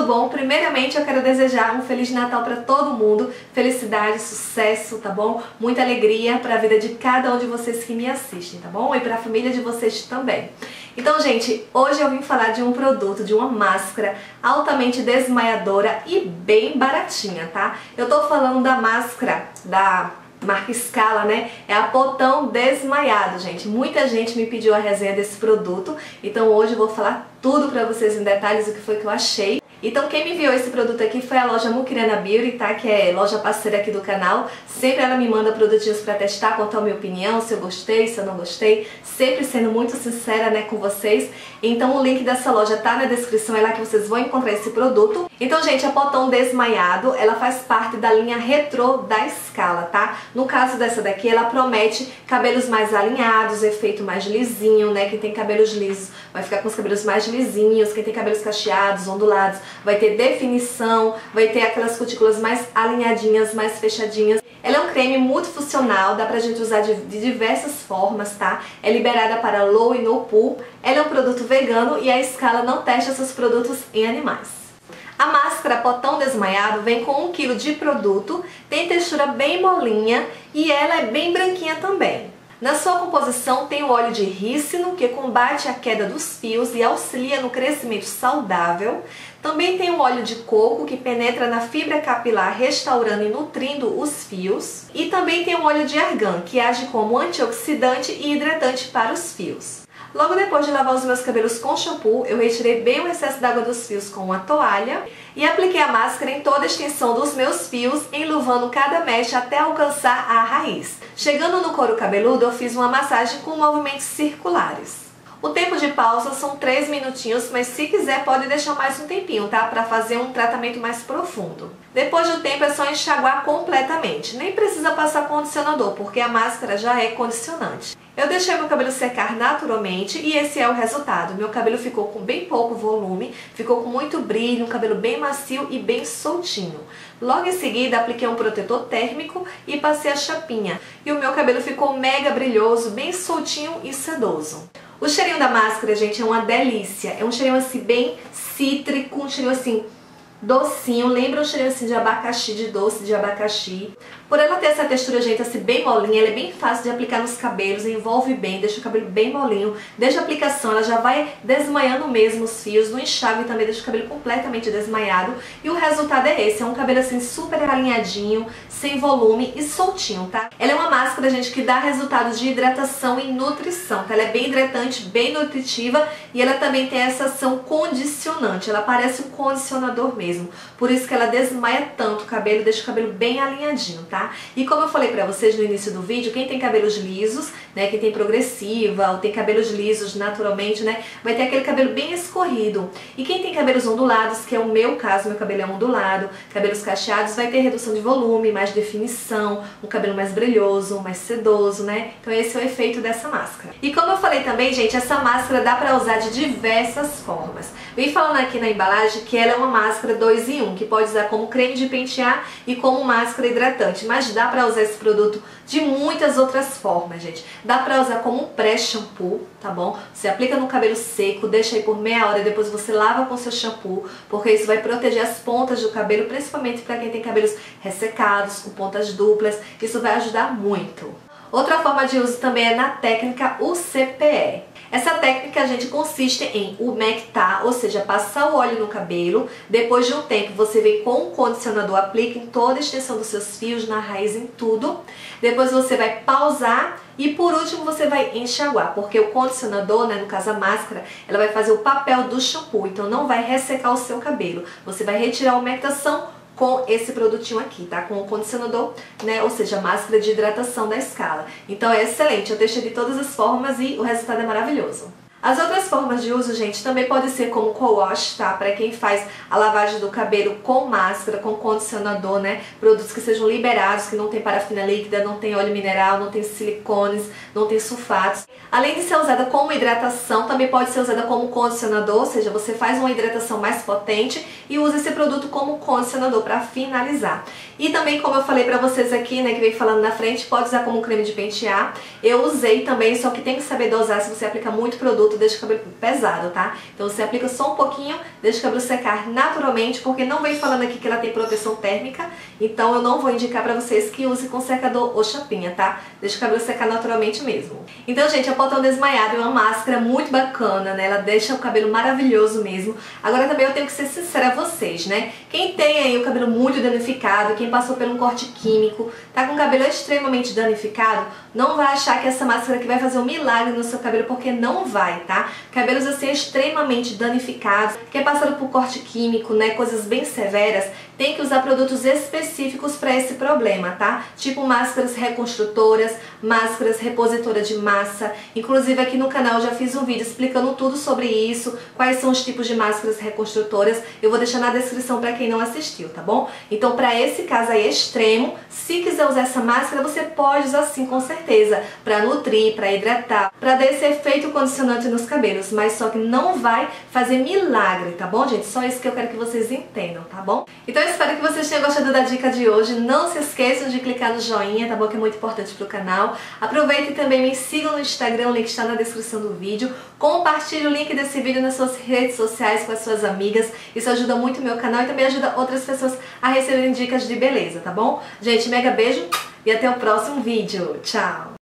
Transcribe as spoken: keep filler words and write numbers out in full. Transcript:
tudo bom? Primeiramente eu quero desejar um Feliz Natal para todo mundo, felicidade, sucesso, tá bom? Muita alegria para a vida de cada um de vocês que me assistem, tá bom? E para a família de vocês também. Então, gente, hoje eu vim falar de um produto, de uma máscara altamente desmaiadora e bem baratinha, tá? Eu tô falando da máscara da marca Scala, né? É a Potão Desmaiado, gente. Muita gente me pediu a resenha desse produto, então hoje eu vou falar tudo pra vocês em detalhes o que foi que eu achei. Então quem me enviou esse produto aqui foi a loja Muquirana Beauty, tá? Que é loja parceira aqui do canal. Sempre ela me manda produtinhos pra testar, contar a minha opinião, se eu gostei, se eu não gostei. Sempre sendo muito sincera, né, com vocês. Então o link dessa loja tá na descrição, é lá que vocês vão encontrar esse produto. Então, gente, a Potão Desmaiado, ela faz parte da linha retrô da Scala, tá? No caso dessa daqui, ela promete cabelos mais alinhados, efeito mais lisinho, né? Quem tem cabelos lisos vai ficar com os cabelos mais lisinhos, quem tem cabelos cacheados, ondulados, vai ter definição, vai ter aquelas cutículas mais alinhadinhas, mais fechadinhas. Ela é um creme multifuncional, dá pra gente usar de, de diversas formas, tá? É liberada para low e no poo. Ela é um produto vegano e a Scala não testa seus produtos em animais. A máscara Potão Desmaiado vem com um quilo de produto, tem textura bem molinha e ela é bem branquinha também. Na sua composição tem o óleo de rícino, que combate a queda dos fios e auxilia no crescimento saudável. Também tem o óleo de coco, que penetra na fibra capilar, restaurando e nutrindo os fios. E também tem o óleo de argan, que age como antioxidante e hidratante para os fios. Logo depois de lavar os meus cabelos com shampoo, eu retirei bem o excesso d'água dos fios com uma toalha e apliquei a máscara em toda a extensão dos meus fios, enluvando cada mecha até alcançar a raiz. Chegando no couro cabeludo, eu fiz uma massagem com movimentos circulares. O tempo de pausa são três minutinhos, mas se quiser pode deixar mais um tempinho, tá? Para fazer um tratamento mais profundo. Depois do tempo é só enxaguar completamente. Nem precisa passar condicionador, porque a máscara já é condicionante. Eu deixei meu cabelo secar naturalmente e esse é o resultado. Meu cabelo ficou com bem pouco volume, ficou com muito brilho, um cabelo bem macio e bem soltinho. Logo em seguida apliquei um protetor térmico e passei a chapinha. E o meu cabelo ficou mega brilhoso, bem soltinho e sedoso. O cheirinho da máscara, gente, é uma delícia. É um cheirinho assim bem cítrico, um cheirinho assim docinho, lembra um cheirinho assim de abacaxi, de doce de abacaxi. Por ela ter essa textura, gente, assim bem molinha, ela é bem fácil de aplicar nos cabelos, envolve bem, deixa o cabelo bem molinho. Desde a aplicação ela já vai desmaiando mesmo os fios, no enxágue também deixa o cabelo completamente desmaiado. E o resultado é esse, é um cabelo assim super alinhadinho, sem volume e soltinho, tá? Ela é uma máscara, gente, que dá resultado de hidratação e nutrição, tá? Ela é bem hidratante, bem nutritiva e ela também tem essa ação condicionante, ela parece um condicionador mesmo. Por isso que ela desmaia tanto o cabelo, deixa o cabelo bem alinhadinho, tá? E como eu falei pra vocês no início do vídeo, quem tem cabelos lisos, né, quem tem progressiva ou tem cabelos lisos naturalmente, né, vai ter aquele cabelo bem escorrido. E quem tem cabelos ondulados, que é o meu caso, meu cabelo é ondulado, cabelos cacheados, vai ter redução de volume, mais definição, um cabelo mais brilhoso, mais sedoso, né? Então esse é o efeito dessa máscara. E como eu falei também, gente, essa máscara dá pra usar de diversas formas. Vim falando aqui na embalagem que ela é uma máscara dois em um, que pode usar como creme de pentear e como máscara hidratante, mas dá pra usar esse produto de muitas outras formas, gente. Dá pra usar como um pré-shampoo, tá bom? Você aplica no cabelo seco, deixa aí por meia hora e depois você lava com seu shampoo, porque isso vai proteger as pontas do cabelo, principalmente pra quem tem cabelos ressecados, com pontas duplas, isso vai ajudar muito. Outra forma de uso também é na técnica U C P E. Essa técnica, gente, consiste em umectar, ou seja, passar o óleo no cabelo. Depois de um tempo, você vem com um condicionador, aplica em toda a extensão dos seus fios, na raiz, em tudo. Depois você vai pausar e por último você vai enxaguar, porque o condicionador, né, no caso a máscara, ela vai fazer o papel do shampoo, então não vai ressecar o seu cabelo. Você vai retirar a umectação com esse produtinho aqui, tá? Com o condicionador, né? Ou seja, máscara de hidratação da Scala. Então é excelente, eu testei de todas as formas e o resultado é maravilhoso. As outras formas de uso, gente, também pode ser como co-wash, tá? Para quem faz a lavagem do cabelo com máscara, com condicionador, né? Produtos que sejam liberados, que não tem parafina líquida, não tem óleo mineral, não tem silicones, não tem sulfatos. Além de ser usada como hidratação, também pode ser usada como condicionador, ou seja, você faz uma hidratação mais potente e usa esse produto como condicionador para finalizar. E também, como eu falei pra vocês aqui, né, que veio falando na frente, pode usar como creme de pentear. Eu usei também, só que tem que saber dosar. Se você aplica muito produto, produto deixa o cabelo pesado, tá? Então você aplica só um pouquinho, deixa o cabelo secar naturalmente, porque não vem falando aqui que ela tem proteção térmica, então eu não vou indicar pra vocês que use com secador ou chapinha, tá? Deixa o cabelo secar naturalmente mesmo. Então, gente, a Potão Desmaiado é uma máscara muito bacana, né? Ela deixa o cabelo maravilhoso mesmo. Agora também eu tenho que ser sincera a vocês, né? Quem tem aí o cabelo muito danificado, quem passou por um corte químico, tá com o cabelo extremamente danificado, não vai achar que essa máscara aqui vai fazer um milagre no seu cabelo, porque não vai, tá? Cabelos assim extremamente danificados, que é passado por corte químico, né? Coisas bem severas, tem que usar produtos específicos para esse problema, tá? Tipo máscaras reconstrutoras, máscaras repositoras de massa. Inclusive aqui no canal eu já fiz um vídeo explicando tudo sobre isso, quais são os tipos de máscaras reconstrutoras. Eu vou deixar na descrição para quem não assistiu, tá bom? Então, para esse caso aí extremo, se quiser usar essa máscara, você pode usar sim, com certeza, para nutrir, para hidratar, para dar esse efeito condicionante nos cabelos, mas só que não vai fazer milagre, tá bom, gente? Só isso que eu quero que vocês entendam, tá bom? Então eu espero que vocês tenham gostado da dica de hoje. Não se esqueçam de clicar no joinha, tá bom? Que é muito importante pro canal. Aproveitem e também me sigam no Instagram, o link está na descrição do vídeo. Compartilhe o link desse vídeo nas suas redes sociais com as suas amigas. Isso ajuda muito o meu canal e também ajuda outras pessoas a receberem dicas de beleza, tá bom? Gente, mega beijo e até o próximo vídeo. Tchau!